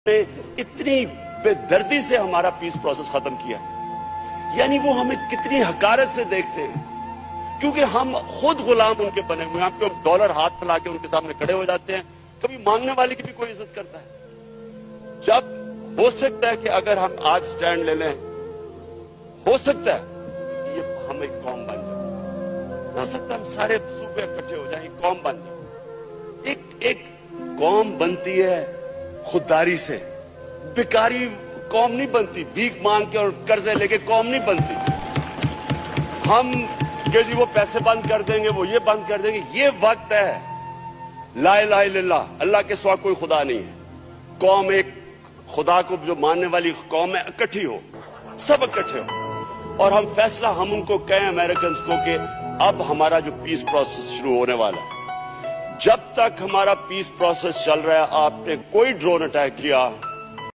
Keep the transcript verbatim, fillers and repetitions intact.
نے اتنی بے-دردی سے ہمارا پیس پروسیس ختم کیا، یعنی وہ ہمیں کتنی حقارت سے دیکھتے ہیں کیونکہ ہم خود غلام ان کے بنے ہوئے ہیں۔ ہم کو ڈالر ہاتھ پھیلا کے ان کے سامنے کھڑے ہو جاتے ہیں، کبھی مانگنے والے کی بھی کوئی عزت کرتا ہے۔ جب ہو سکتا ہے کہ اگر ہم آج سٹینڈ لے لیں، ہو سکتا ہے یہ ہم ایک قوم بن جائے، ہو سکتا ہے ہم سارے صوبے اکٹھے ہو جائیں، ایک قوم بن جائے۔ ایک ایک قوم بنتی ہے خودداری سے، بیکاری قوم نہیں بنتی، بھیک مانگ کے اور قرضے لے کے قوم نہیں بنتی۔ ہم کہ جی وہ پیسے بند کر دیں گے، وہ یہ بند کر دیں گے، یہ وقت ہے لا الہ الا اللہ، اللہ کے سوا کوئی خدا نہیں ہے۔ قوم ایک خدا کو جو ماننے والی قوم ہے، اکٹھی ہو، سب اکٹھے ہو، اور ہم فیصلہ ہم ان کو کہیں امریکنز کو کہ اب ہمارا جو پیس پروسیس شروع ہونے والا ہے، جب تک ہمارا پیس پروسیس چل رہا ہے، آپ نے کوئی ڈرون اٹیک کیا